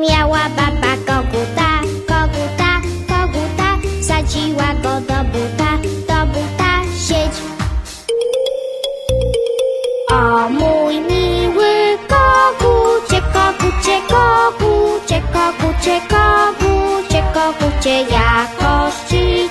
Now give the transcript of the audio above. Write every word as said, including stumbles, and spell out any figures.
Miała baba koguta, koguta, koguta, wsadziła go do buta, do buta, siedź. O mój miły kogucie, kogucie, kogucie, kogucie, kogucie, kogucie, jakoś ci